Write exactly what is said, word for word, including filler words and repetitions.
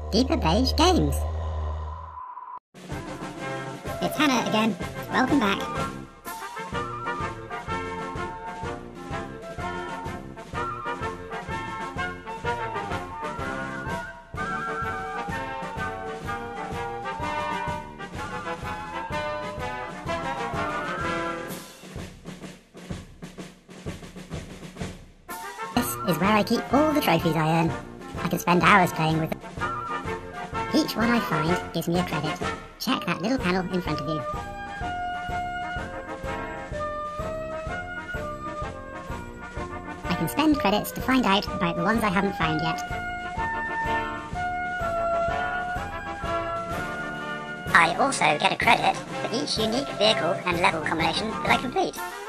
Deeper Beige Games. It's Hannah again. Welcome back. This is where I keep all the trophies I earn. I can spend hours playing with them. Each one I find gives me a credit. Check that little panel in front of you. I can spend credits to find out about the ones I haven't found yet. I also get a credit for each unique vehicle and level combination that I complete.